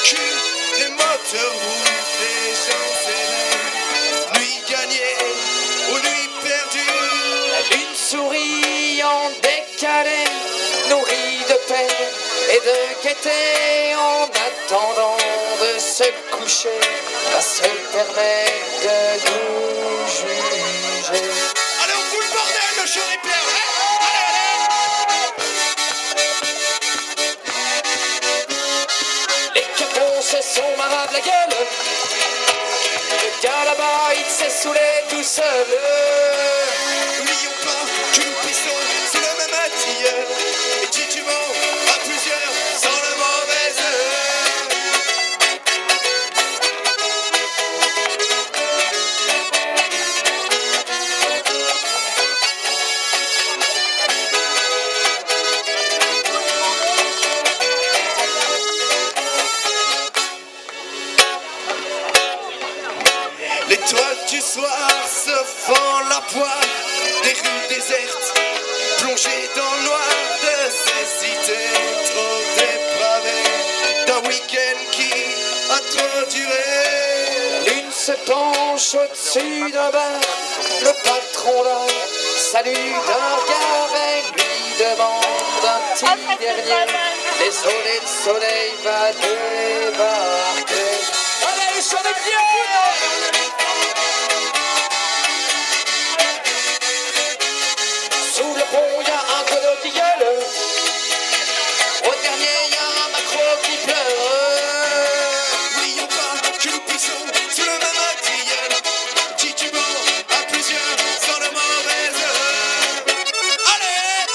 cul, les moteurs roulent, les gens s'éveillent. Nuit gagnée ou nuit perdue. La lune sourit en décalé, nourrie de paix et de gaieté, en attendant de se coucher, va se permettre de nous juger. Allez, on fout le bordel, le chant des Pierres. Les capons se sont marrés la gueule. Le gars là-bas, il s'est saoulé tout seul. N'oublions pas que nous pissons sous le même attilleul. Et titubons à plusieurs sans le mauvais œil. L'étoile du soir se fend la poire des rues désertes, plongées dans le noir de ces cités trop dépravées, d'un week-end qui a trop duré. La lune se penche au-dessus d'un bar, le patron là salue d'un regard et lui demande un petit dernier. Désolé, le soleil va débarquer. Allez, sur les pieds! Sous le pont, y a un coloc qui gueule. Au dernier, y a un macro qui pleure. N'oublions pas que nous pissons sous le même attilleul, titubons à plusieurs sans le mauvais œil. Allez!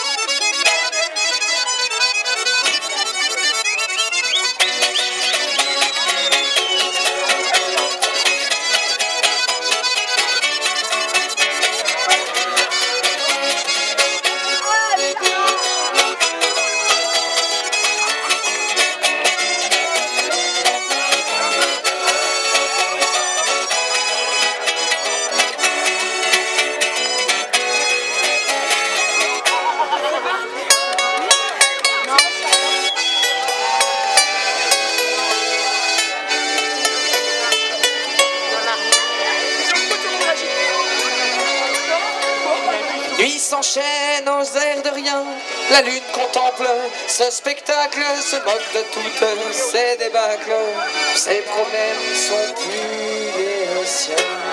Nuit s'enchaîne aux airs de rien, la lune contemple ce spectacle, se moque de toutes ces débâcles, ses problèmes sont plus les siens.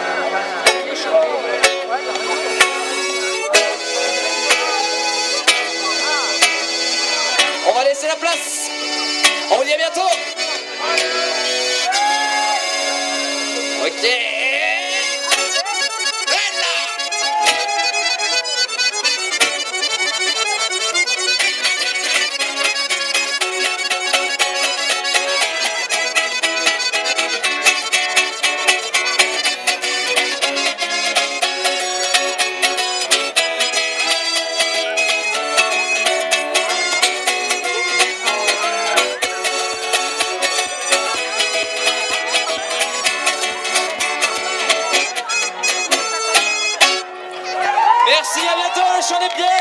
On va laisser la place, on vous dit à bientôt. Ok. Merci, à bientôt, le chant des Pierres.